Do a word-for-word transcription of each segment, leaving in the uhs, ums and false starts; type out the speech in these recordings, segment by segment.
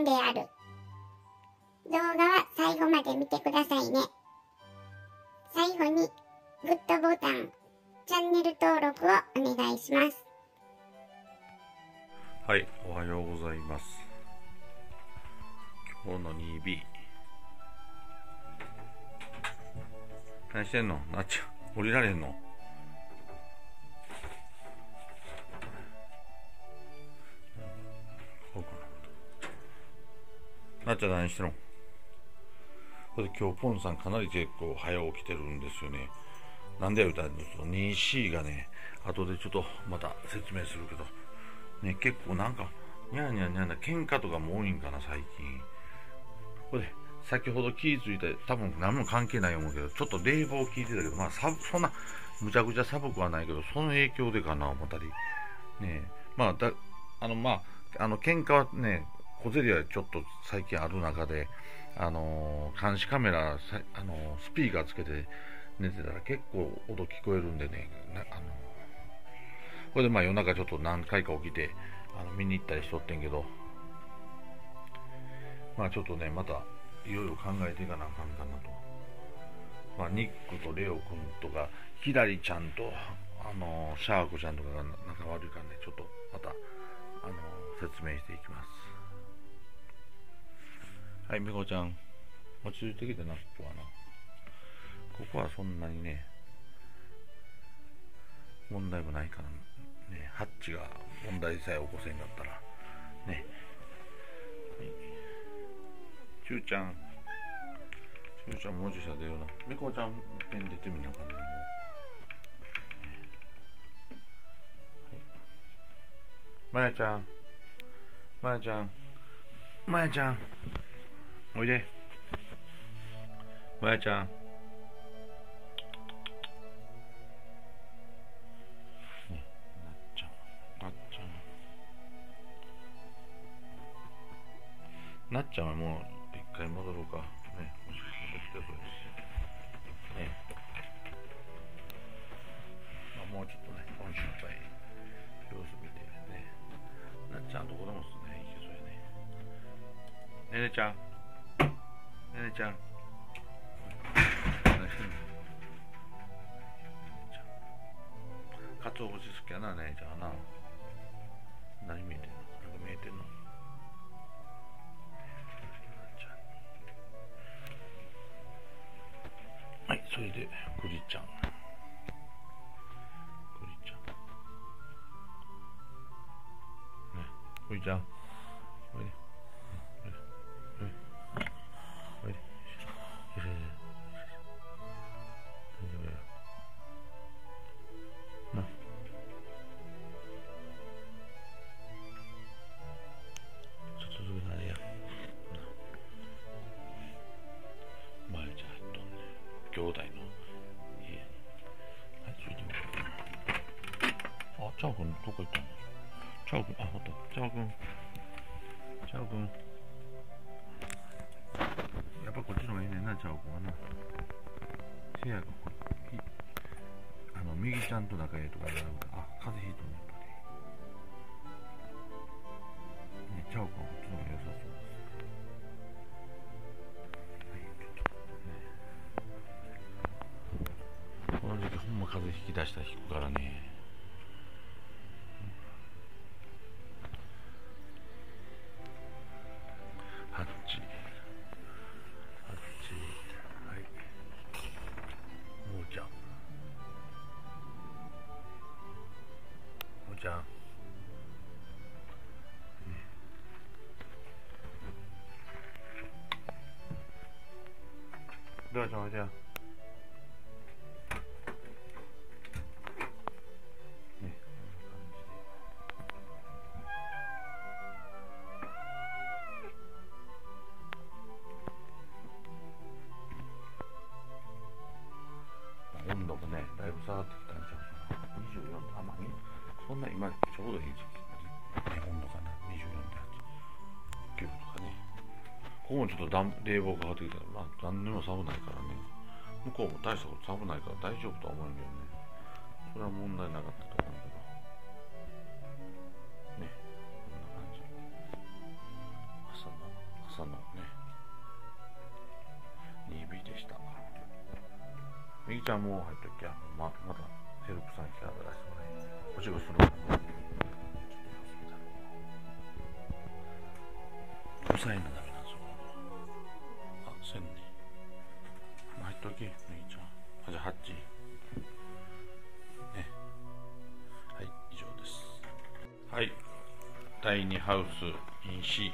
である。動画は最後まで見てくださいね。最後にグッドボタン、チャンネル登録をお願いします。 はい、おはようございます。今日の にビー。何してんの？なっちゃん、降りられんの？なっちゃん何してんの？これ今日ポンさんかなり結構早起きてるんですよね。なんで言うたら にシー がね、後でちょっとまた説明するけど、ね、結構なんか、にゃーにゃーにゃーな喧嘩とかも多いんかな、最近。これ、先ほど気づいて、多分何も関係ない思うけど、ちょっと冷房効いてたけど、まあ、さそんな、むちゃくちゃ寒くはないけど、その影響でかな、思ったり。ねまあ、だ、あの、まあ、あの、喧嘩はね、小競り合いちょっと最近ある中で、あのー、監視カメラ、さあのー、スピーカーつけて寝てたら結構音聞こえるんでね、あのー、これでまあ夜中ちょっと何回か起きて、あの見に行ったりしとってんけど、まあちょっとね、またいろいろ考えていかなあかんかなと。まあニックとレオ君とか、ヒラリちゃんと、あのー、シャークちゃんとかが仲悪いからね、ちょっとまた、あのー、説明していきます。はい、みこちゃん、落ち着いてきてな、ここはな。ここはそんなにね、問題もないからね、ハッチが問題さえ起こせんかったら、ね。はい、ちゅうちゃん、ちゅうちゃん文字した出ような。みこちゃん、ペン出てみなかったな、もう。まやちゃん、まやちゃん、まやちゃん、おいで。まやちゃん。ね、なっちゃん、なっちゃん。なっちゃんはもう一回戻ろうか。ね、もし戻ってくるし。ね。まあ、もうちょっとね、今週いっぱい様子見てね。なっちゃんどこでもすね、いけそうやね。ねねちゃん。ねねちゃん。何してんの？かつお節好きやな、ねえちゃんな。何見えてんの？なんか見えてんの？はい、それで、クリちゃん。クリちゃん。ね、クリちゃん。おいで。おいで。おいで。大丈夫や。な。ちょっとずつあれや。前じゃ入っとんね。兄弟の家に。はい、ついてみよう。あ、チャオくん、どこ行ったの？チャオくん、あ、ほった。チャオくん。チャオくん。やっぱこっちの方がいいねんな、チャオくんはな。せやか、あの、右ちゃんと仲いいとかじゃなくて、あ、風邪ひいとんね、やっぱり。ね、チャオくんはこっちの方が良さそうです。この時期ほんま風邪ひき出したら引くからね。ハッチハッチ、はい、もーちゃん、もーちゃん、ね、どうちゃん、おいでや。温度もね、だいぶ下がってきたんちゃうかな。にじゅうよんど、あ、まあ、そんな今ちょうどいい時期、ね、温度かな、にじゅうよんどきゅうとかね。ここもちょっと冷房かかってきたら、まあ、何にも寒ないからね。向こうも大したこと寒ないから大丈夫とは思うんだけどね。それは問題なかったと思うけど。ね、こんな感じ。朝のちゃんも入っときゃ、ままたヘルプさん来たら出してもらえ。お仕事するから。抑えなダメなんですよ。あ、せんね。入っとき、ネギちゃん。あ、じゃあはち。ね。はい、以上です。はい。だいにハウス、インシ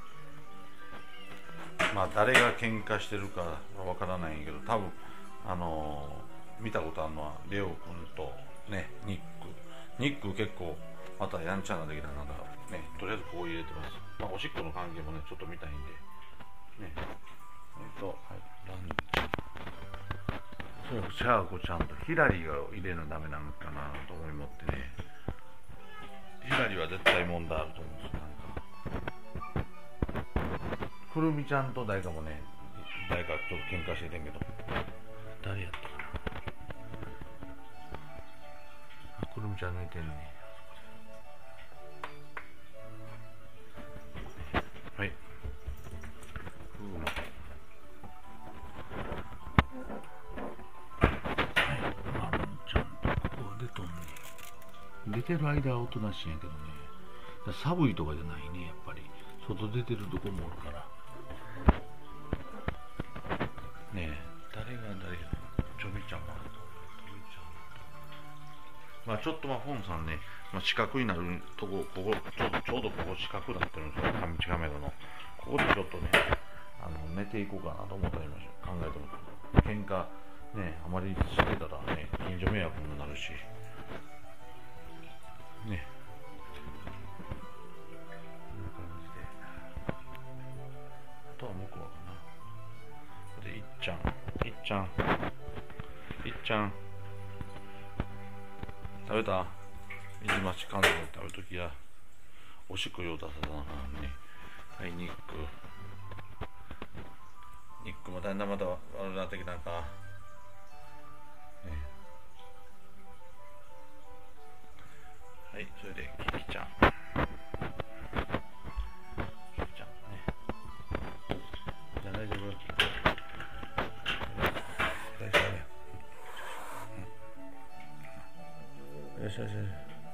ー。まあ、誰が喧嘩してるかわからないんやけど、多分、あのー、見たことあるのは、レオ君と、ね、ニック。ニック結構、またやんちゃなできたなんか、ね、とりあえずこう入れてます。まあ、おしっこの関係もね、ちょっと見たいんで。ね。えっと、はい、ランちゃん。そう、シャーコちゃんとヒラリーが入れるのダメなのかなと思いもってね。ヒラリーは絶対問題あると思うんですよ、なんか。くるみちゃんと誰かもね、誰かちょっと喧嘩しててんけど、誰やったかな。あ、くるみちゃん抜いてんね。はい。ふうま。はい。まるんちゃんとここ出とんね。出てる間はおとなしいんやけどね。寒いとかじゃないね、やっぱり。外出てるとこもおるから。ねえ、誰が誰が、ちょびちゃんもあると。まあちょっとまあ本さんね、まあ、四角になるとこ、ここ、ちょうど、ちょうどここ四角になってるんですよ、上地カメラの。ここでちょっとね、あの、寝ていこうかなと思ってました。考えてます。喧嘩、ね、あまりしてたらね、近所迷惑にもなるし。ね。こんな感じで。あとは向こうかな。で、いっちゃん、いっちゃん、いっちゃん。食べた？水増し缶詰食べときや。おしっこ用出さなあかんね。はい、ニック。ニックもだんだんまた悪くなってきたんか。ね、はい、それで、キキちゃん。キキちゃんね。じゃあ大丈夫？大丈夫。よしよしよし。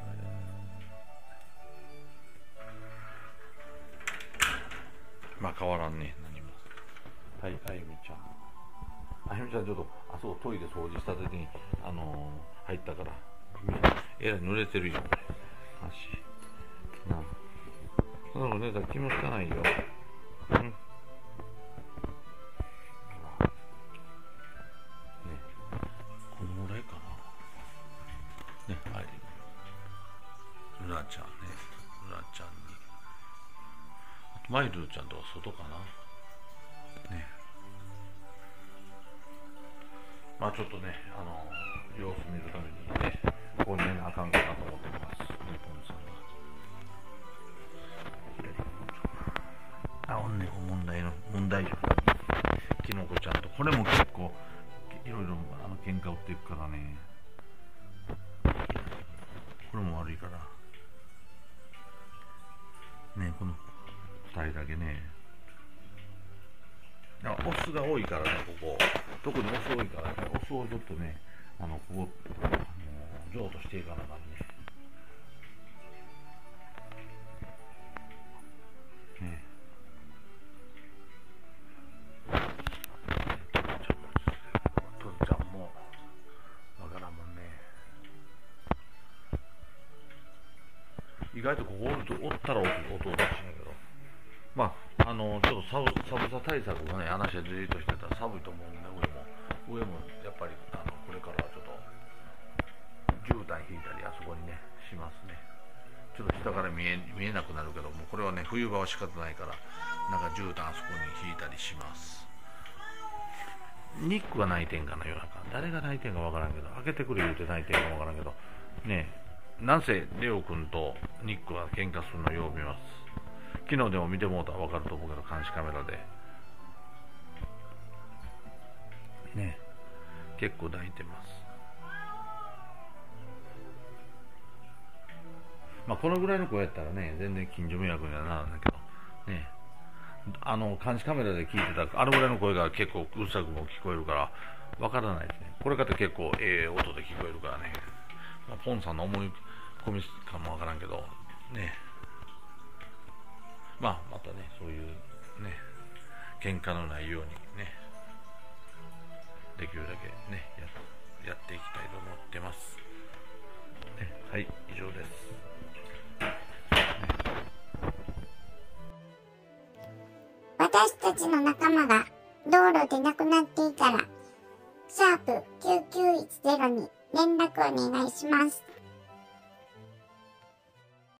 まあ変わらんね、何も。はい、あゆみちゃん。あゆみちゃんちょっと、あそこトイレ掃除した時に、あのー、入ったから、えらい濡れてるよ、足。なあ。その子寝たら気もつかないよ。うん。ね、このぐらいかな。ね、はい。ルナちゃんね。ルナちゃんに。あとマイルちゃんとは外かな。ね。まあちょっとね、あの、様子見るためにね、ここに寝なあかんかなと思ってます。日本さんは。あ、おんねん、問題の、問題じゃん。きのこちゃんと。これも結構、いろいろ、あの、喧嘩売っていくからね。これも悪いから。ね、このふたりだけね。オスが多いからね、ここ。特にオス多いからね、オスをちょっとね、あの、ここ、あの、譲渡していかなあかんね。ねトルちゃんも、わからんもんね。意外とここおると、おったら音がしいんやけど。まあ、あの、ちょっと寒さ対策がね、話でずっとしてたら寒いと思うんで、上も。上も、やっぱり、あの、これからはちょっと、絨毯引いたり、あそこにね、しますね。ちょっと下から見え、見えなくなるけども、これはね、冬場は仕方ないから、なんか絨毯あそこに引いたりします。ニックは泣いてんかな、夜中。誰が泣いてんかわからんけど、開けてくれ言うて泣いてんかわからんけど、ねえ、なんせ、レオ君とニックは喧嘩するのよう見ます。昨日でも見てもうたら分かると思うけど、監視カメラでね、結構抱いてます。まあこのぐらいの声やったらね、全然近所迷惑にはならんだけどね、あの監視カメラで聞いてたあのぐらいの声が結構うるさくも聞こえるから分からないですね。 これかって結構ええ音で聞こえるからね、まあ、ポンさんの思い込みかもわからんけどね、まあまたねそういうね喧嘩のないようにねできるだけね や, やっていきたいと思ってます、ね、はい以上です、ね、 私たちの仲間が道路で亡くなっていたらシャープきゅうきゅういちゼロに連絡お願いします。